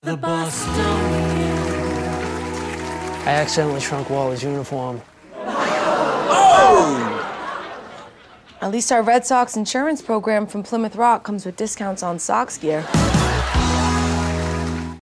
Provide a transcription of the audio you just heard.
The Bostonians. I accidentally shrunk Wally's uniform. Oh! At least our Red Sox insurance program from Plymouth Rock comes with discounts on Sox gear.